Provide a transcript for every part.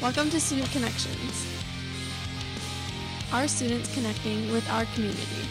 Welcome to Student Connections, our students connecting with our community.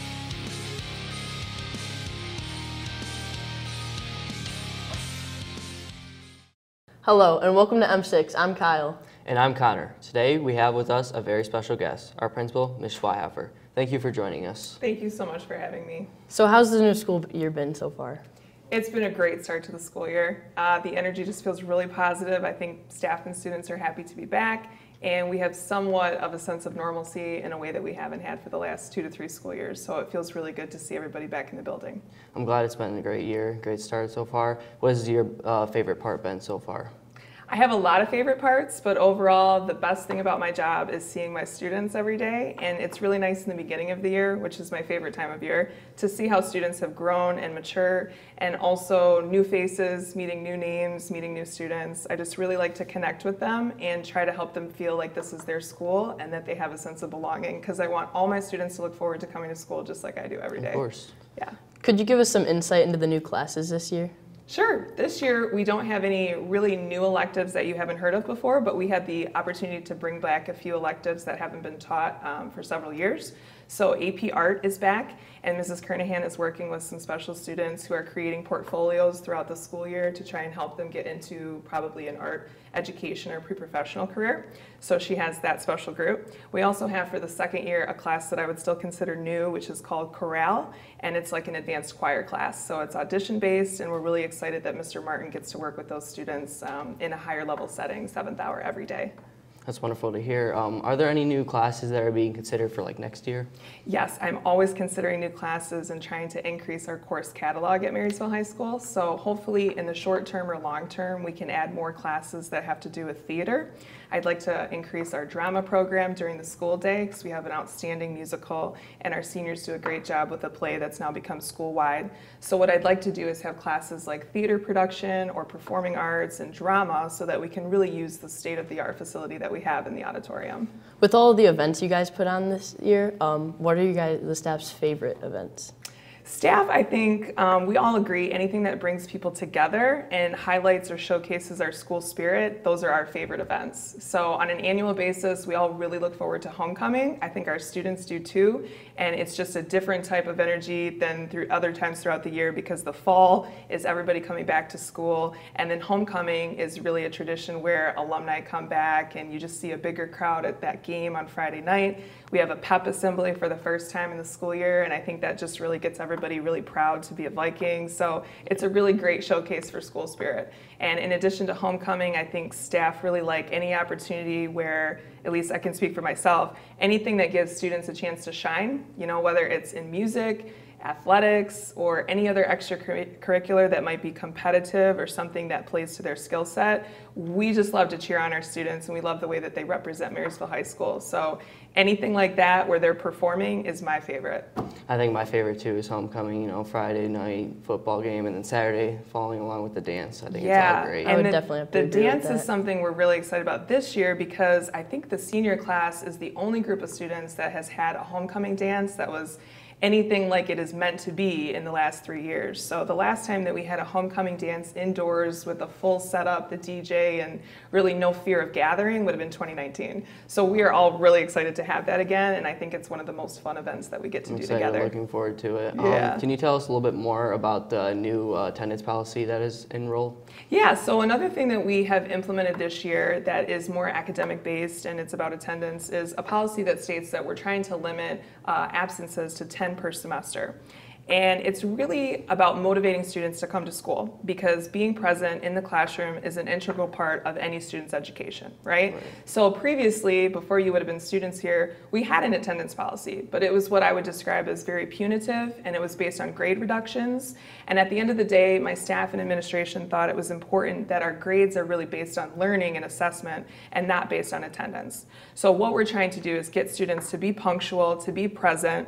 Hello and welcome to M6. I'm Kyle. And I'm Connor. Today we have with us a very special guest, our principal, Ms. Schweihofer. Thank you for joining us. Thank you so much for having me. So how's the new school year been so far? It's been a great start to the school year. The energy just feels really positive. I think staff and students are happy to be back, and we have somewhat of a sense of normalcy in a way that we haven't had for the last 2 to 3 school years. So it feels really good to see everybody back in the building. I'm glad it's been a great year, great start so far. What has your favorite part been so far? I have a lot of favorite parts, but overall, the best thing about my job is seeing my students every day. And it's really nice in the beginning of the year, which is my favorite time of year, to see how students have grown and mature, and also new faces, meeting new names, meeting new students. I just really like to connect with them and try to help them feel like this is their school and that they have a sense of belonging, because I want all my students to look forward to coming to school just like I do every day. Of course. Yeah. Could you give us some insight into the new classes this year? Sure. This year, we don't have any really new electives that you haven't heard of before, but we had the opportunity to bring back a few electives that haven't been taught for several years. So AP Art is back, and Mrs. Kernahan is working with some special students who are creating portfolios throughout the school year to try and help them get into probably an art education or pre-professional career. So she has that special group. We also have for the second year a class that I would still consider new, which is called Chorale, and it's like an advanced choir class. So it's audition based, and we're really excited that Mr. Martin gets to work with those students in a higher level setting, 7th hour every day. That's wonderful to hear. Are there any new classes that are being considered for like next year? Yes, I'm always considering new classes and trying to increase our course catalog at Marysville High School. So hopefully in the short term or long term, we can add more classes that have to do with theater. I'd like to increase our drama program during the school day because we have an outstanding musical, and our seniors do a great job with a play that's now become school-wide. So what I'd like to do is have classes like theater production or performing arts and drama so that we can really use the state-of-the-art facility that we have in the auditorium. With all of the events you guys put on this year, what are the staff's favorite events? Staff, I think we all agree anything that brings people together and highlights or showcases our school spirit, those are our favorite events. So on an annual basis, we all really look forward to homecoming. I think our students do too, and it's just a different type of energy than through other times throughout the year, because the fall is everybody coming back to school, and then homecoming is really a tradition where alumni come back and you just see a bigger crowd at that game on Friday night. We have a pep assembly for the first time in the school year, and I think that just really gets everybody really proud to be a Viking. So it's a really great showcase for school spirit. And in addition to homecoming, I think staff really like any opportunity where, at least I can speak for myself, anything that gives students a chance to shine, you know, whether it's in music, athletics, or any other extracurricular that might be competitive or something that plays to their skill set. We just love to cheer on our students, and we love the way that they represent Marysville High School. So anything like that where they're performing is my favorite. I think my favorite too is homecoming, you know, Friday night football game, and then Saturday following along with the dance. I think it's all great. I would definitely have to agree with the dance that. is something we're really excited about this year, because I think the senior class is the only group of students that has had a homecoming dance that was anything like it is meant to be in the last 3 years. So the last time that we had a homecoming dance indoors with a full setup, the DJ, and really no fear of gathering would have been 2019. So we are all really excited to have that again, and I think it's one of the most fun events that we get to do together. Looking forward to it. Yeah. Can you tell us a little bit more about the new attendance policy that is enrolled? Yeah, so another thing that we have implemented this year that is more academic based and it's about attendance is a policy that states that we're trying to limit absences to 10 per semester. And it's really about motivating students to come to school, because being present in the classroom is an integral part of any student's education, right? So previously, before you would have been students here, we had an attendance policy, but it was what I would describe as very punitive, and it was based on grade reductions. And at the end of the day, my staff and administration thought it was important that our grades are really based on learning and assessment and not based on attendance. So what we're trying to do is get students to be punctual, to be present,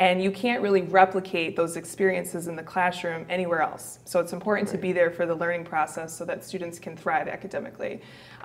And you can't really replicate those experiences in the classroom anywhere else. So it's important to be there for the learning process so that students can thrive academically.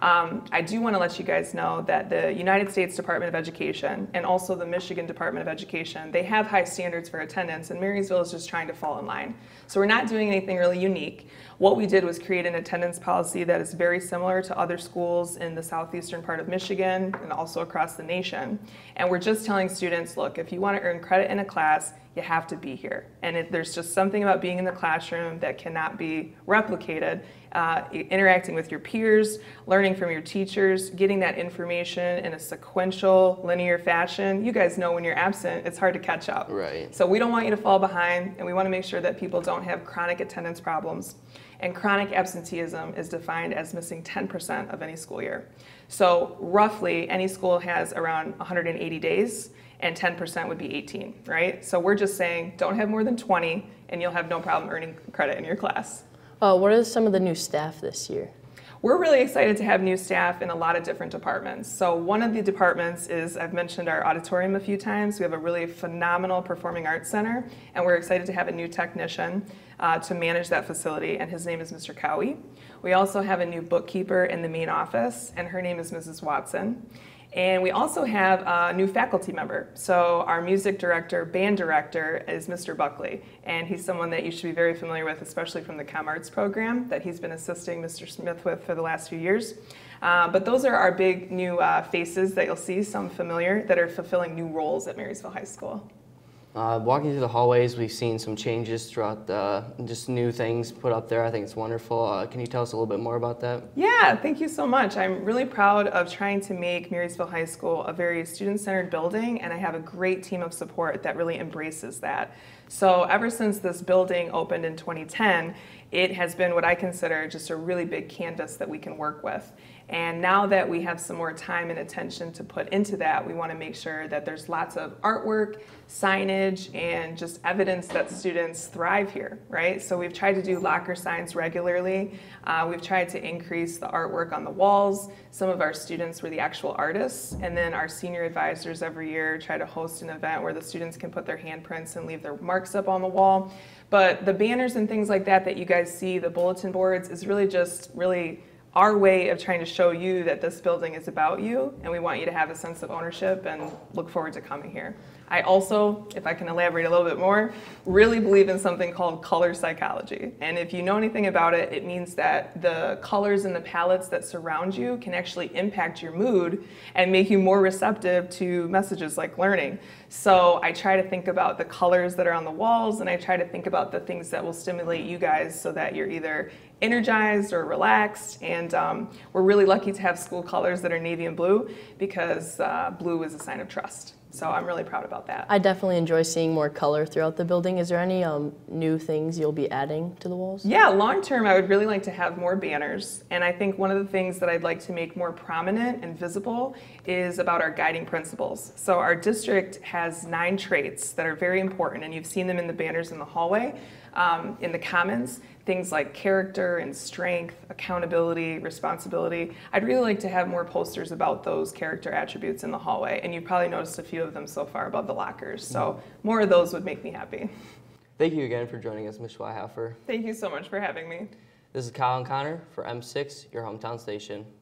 I do want to let you guys know that the United States Department of Education and also the Michigan Department of Education, they have high standards for attendance, and Marysville is just trying to fall in line. So we're not doing anything really unique. What we did was create an attendance policy that is very similar to other schools in the southeastern part of Michigan and also across the nation. And we're just telling students, look, if you want to earn credit in a class, you have to be here. And there's just something about being in the classroom that cannot be replicated. Interacting with your peers, learning from your teachers, getting that information in a sequential, linear fashion. You guys know when you're absent, it's hard to catch up. Right. So we don't want you to fall behind, and we want to make sure that people don't have chronic attendance problems. And chronic absenteeism is defined as missing 10% of any school year. So roughly, any school has around 180 days, and 10% would be 18, right? So we're just saying, don't have more than 20, and you'll have no problem earning credit in your class. What are some of the new staff this year? We're really excited to have new staff in a lot of different departments. So one of the departments is, I've mentioned our auditorium a few times. We have a really phenomenal performing arts center, and we're excited to have a new technician to manage that facility, and his name is Mr. Cowie. We also have a new bookkeeper in the main office, and her name is Mrs. Watson. And we also have a new faculty member. So our music director, band director is Mr. Buckley. And he's someone that you should be very familiar with, especially from the Com Arts program that he's been assisting Mr. Smith with for the last few years. But those are our big new faces that you'll see, some familiar, that are fulfilling new roles at Marysville High School. Walking through the hallways, we've seen some changes throughout just new things put up there. I think it's wonderful. Can you tell us a little bit more about that? Yeah, thank you so much. I'm really proud of trying to make Marysville High School a very student-centered building, and I have a great team of support that really embraces that. So ever since this building opened in 2010, it has been what I consider just a really big canvas that we can work with. And now that we have some more time and attention to put into that, we want to make sure that there's lots of artwork, signage, and just evidence that students thrive here, right? So we've tried to do locker signs regularly. We've tried to increase the artwork on the walls. Some of our students were the actual artists, and then our senior advisors every year try to host an event where the students can put their handprints and leave their marks up on the wall. But the banners and things like that you guys see, the bulletin boards, is really just our way of trying to show you that this building is about you, and we want you to have a sense of ownership and look forward to coming here. I also, if I can elaborate a little bit more, really believe in something called color psychology. And if you know anything about it, it means that the colors and the palettes that surround you can actually impact your mood and make you more receptive to messages like learning. So I try to think about the colors that are on the walls, and I try to think about the things that will stimulate you guys so that you're either energized or relaxed. And we're really lucky to have school colors that are navy and blue, because blue is a sign of trust. So I'm really proud about that. I definitely enjoy seeing more color throughout the building. Is there any new things you'll be adding to the walls? Yeah, long term, I would really like to have more banners. And I think one of the things that I'd like to make more prominent and visible is about our guiding principles. So our district has 9 traits that are very important, and you've seen them in the banners in the hallway, in the commons. Things like character and strength, accountability, responsibility. I'd really like to have more posters about those character attributes in the hallway, and you've probably noticed a few of them so far above the lockers. So more of those would make me happy. Thank you again for joining us, Ms. Schweihofer. Thank you so much for having me. This is Kyle and Connor for M6, your hometown station.